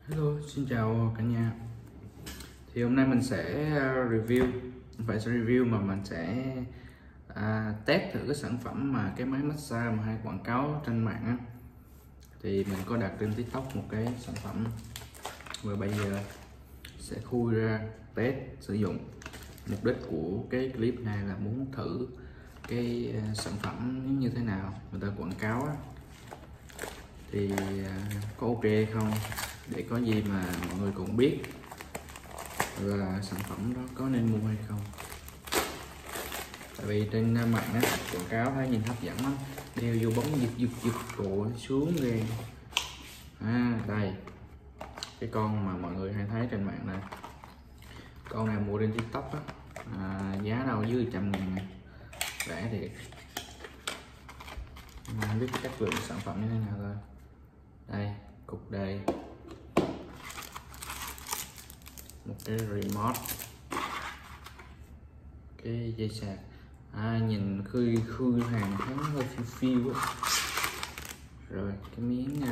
Hello, xin chào cả nhà. Thì hôm nay mình sẽ review, không phải sẽ review mà mình sẽ test thử cái sản phẩm mà cái máy massage mà hay quảng cáo trên mạng á. Thì mình có đặt trên TikTok một cái sản phẩm và bây giờ sẽ khui ra test sử dụng. Mục đích của cái clip này là muốn thử cái sản phẩm như thế nào người ta quảng cáo á, thì có ok không, để có gì mà mọi người cũng biết là sản phẩm đó có nên mua hay không. Tại vì trên mạng á, quảng cáo thấy nhìn hấp dẫn lắm, đeo vô bóng giật rồi xuống ghê. Đây cái con mà mọi người hay thấy trên mạng này, con này mua trên TikTok á, giá đâu dưới 100.000 này, rẻ thiệt. Mà không biết chất lượng sản phẩm như thế nào thôi. Đây cục đây, một cái remote, cái dây sạc, nhìn khư hàng thấy hơi phiêu á. Rồi cái miếng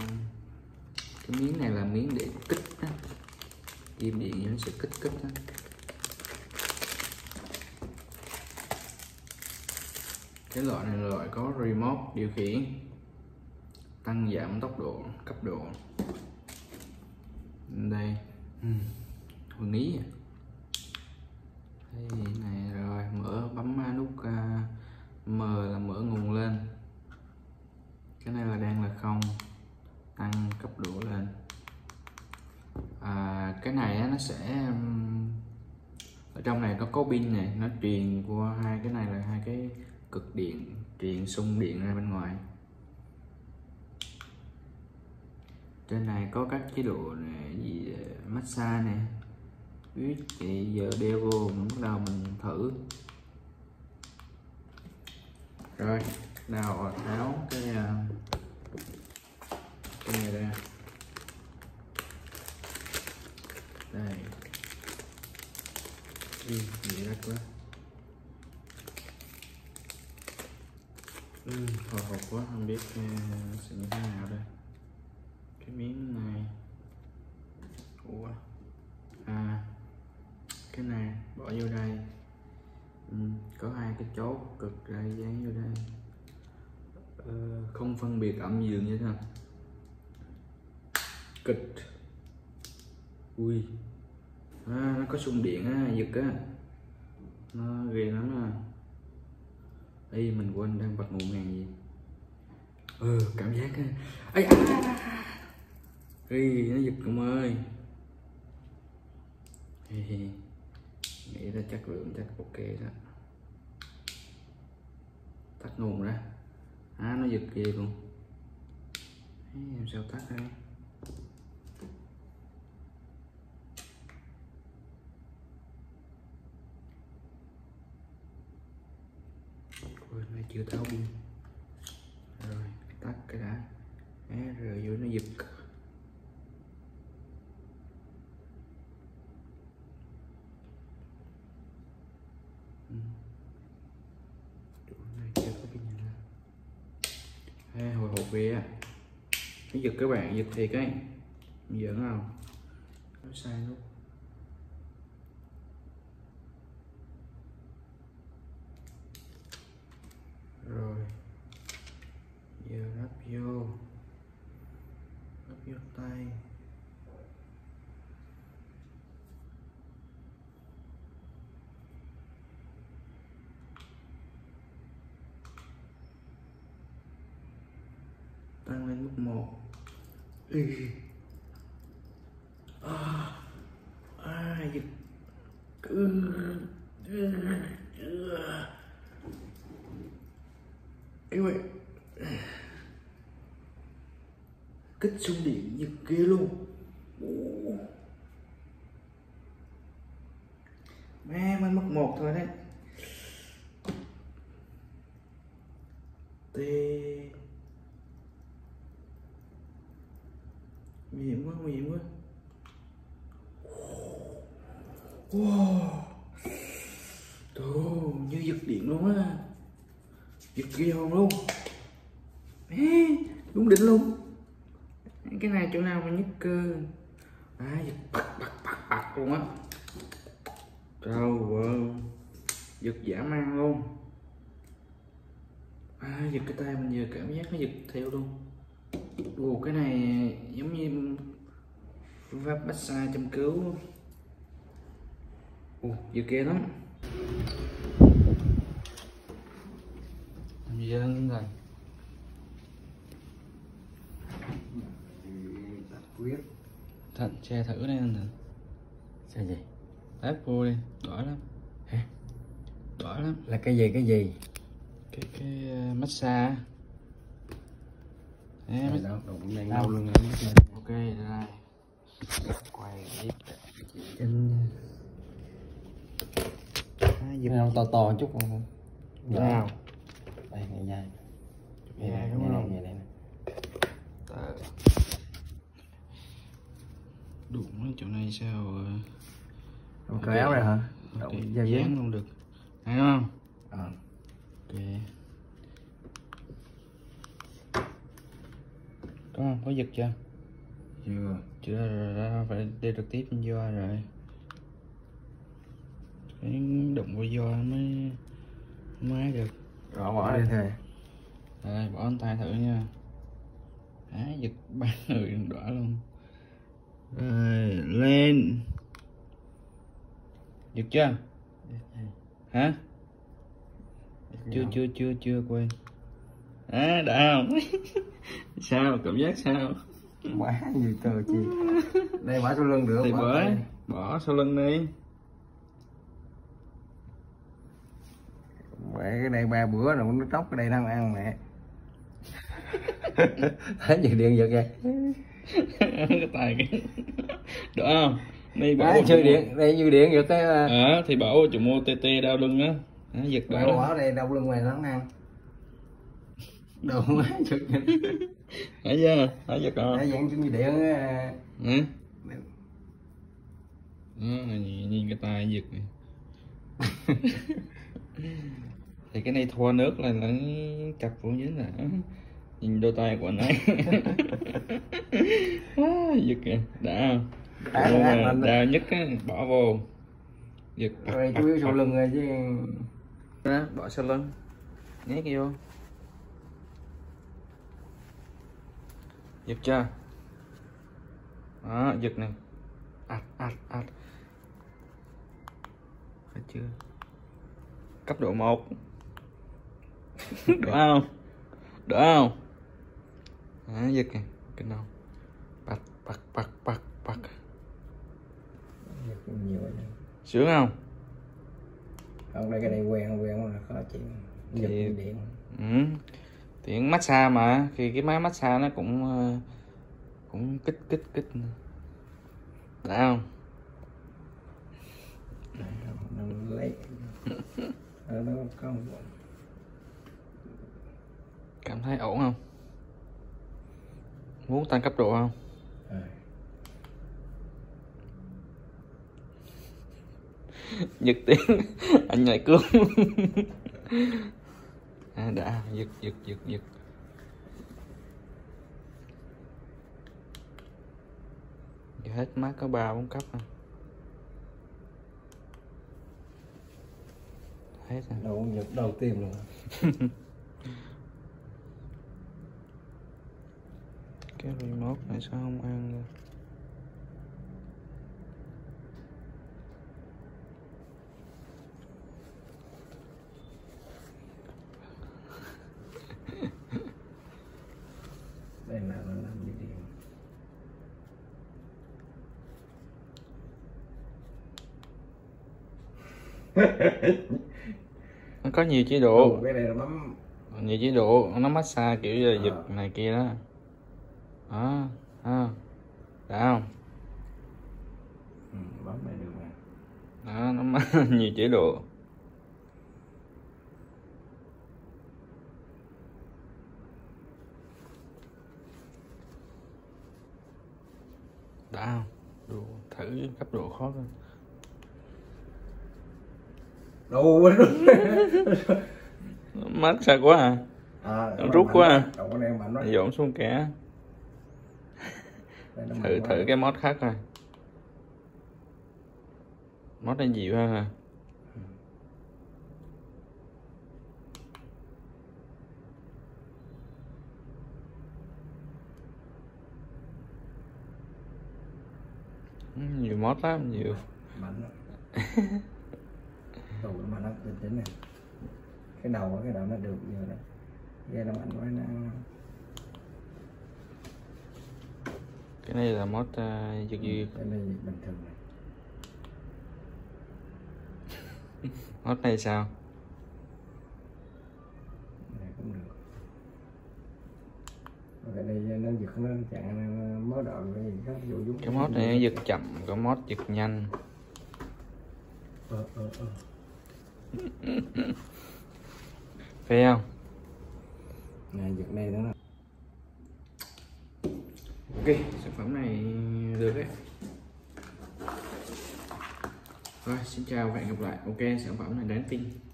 này là miếng để kích á, kim điện nó sẽ kích á. Cái loại này là loại có remote điều khiển tăng giảm tốc độ, cấp độ. Đây hồi ní đây này, rồi mở bấm nút M là mở nguồn lên, cái này là đang là không, tăng cấp độ lên. Cái này nó sẽ ở trong này có pin này, nó truyền qua hai cái này là hai cái cực điện, truyền xung điện ra bên ngoài. Trên này có các chế độ này, gì massage này, thì giờ đeo vô mình bắt đầu mình thử. Rồi nào tháo cái này ra. Đây gì rách quá, hồi hộp quá, không biết sẽ như thế nào đây. Cái miếng này, cái này bỏ vô đây, có hai cái chốt cực đây, dán vô đây. Không phân biệt âm dương như thế nào, kịch. Ui, nó có xung điện á, giật á, nó ghê lắm. Ê, mình quên đang bật nguồn hàng gì. Cảm giác á, nó giật ông ơi. Nghĩ là chất lượng chắc ok đó. Tắt nguồn ra, nó giật ghê luôn. Làm sao tắt đây. Quên lại chưa tháo pin. Rồi tắt cái đã. Rồi vô nó giật. Chỗ này chưa có pin ra. Hồi hộp ghê á. Nó giật các bạn, giật thiệt ấy. Giỡn không? Nó sai luôn. Rồi giờ lắp vô tay. Tăng lên mức 1. Giật. Kích xung điện giật ghê luôn. Mới mất 1 thôi đấy. Nguy hiểm quá. Như giật điện luôn á, giật ghê hồn luôn. Đúng đỉnh luôn. Cái này chỗ nào mà nhức cơ. Giật bạc luôn á. Trời ơi, giật dã man luôn. Giật cái tay mình vừa cảm giác nó giật theo luôn. Cái này giống như phương pháp massage châm cứu. Giật ghê lắm. Dân rồi. Thịnh che thử đây anh Thịnh. Sao gì? Ép vô đi, đỏ lắm. Hả? Đỏ lắm. Là cái gì Cái massage. Đâu cũng đang đau luôn. Ok rồi. Quay clip Chân không to một chút không? nào. Đây ngày dài. Dài đúng không? Ngày này. Đụng cái chỗ này sao Không cởi áo ra hả? Dán luôn được. Thấy không? Ok. Có không? Có giật chưa? Chưa rồi, phải đi trực tiếp vô rồi. Cái đụng vô mới ấy được. Rồi bỏ đi thôi. Rồi bỏ anh tay thử nha. Giật ba người đỏ luôn. Rồi lên. Giật chưa? Hả? Chưa quên. Đã không? Sao cảm giác sao? Quá nhiều cơ chi. Đây bỏ sau lưng được. Thì bỏ sau lưng đi. Mẹ cái này 3 bữa rồi nó tróc cái đây đang ăn mẹ. Thấy gì điện giật kìa. Cái tay cái đỡ không? Đây bỏ chơi điện, đây như điện giật cái thì bảo chụp mua TT đau lưng á. Giật đỡ. Bỏ đây đau lưng mày lắm ăn. Đồ quá giật. Hả chưa? Hả giật rồi. Để dạng như điện á. Nhìn cái tay giật này. Thì cái này thoa nước là nó cặp cũng dính nè. Nhìn đôi tay của anh ấy. Giật kìa, đã không? Đau nhất á, bỏ vô. Giật. Rồi chú yếu sau lưng rồi chứ. Đó, bỏ sau lưng. Nhét vô. Giật chưa? Đó, giật này. Phải chưa? Cấp độ 1. Đỡ không? Đỡ không? Giật kìa, kinh không? Bật. Nhiều rồi. Sướng không? Không, đây cái này quen là khó chịu. Giật điện. Tiện massage mà, thì cái máy massage nó cũng kích. Đã không? Nó lấy. Nó có Cảm thấy ổn không? Muốn tăng cấp độ không? Giật tiếng anh nhảy cướp. Đã giật. Giờ hết mát có 3-4 cấp rồi. Hết rồi. Giật đầu tiên luôn. Cái remote này sao không ăn được? Đây là nó làm gì điện. Nó có nhiều chế độ. Cái này là bấm Nhiều chế độ, nó massage kiểu như là giật này kia đó. Đã không? Bấm này được mà. Đó, nó nhiều chế độ. Đã không? Thử cấp độ khó hơn. Đâu Mát sao quá nó rút quá dọn xuống kẻ. Thử cái mod khác rồi. Mod này dịu hơn à? Nhiều mod lắm, nhiều. Mạnh lắm. Tù mà nó bình tĩnh này. Cái đầu nó được nhiều đó. Nghe nó mạnh quá nó. Cái này là mod giật giật. Cái này bình thường này. Mod này sao? Này cũng được. Cái này nó giật nó chặn mớ đỏ cái gì khác dụ dụ. Cái mod này nó giật chậm, có mod giật nhanh. Phải không? Này giật này nữa. Ok, sản phẩm này được đấy. Rồi, xin chào và hẹn gặp lại. Ok, sản phẩm này đáng tin.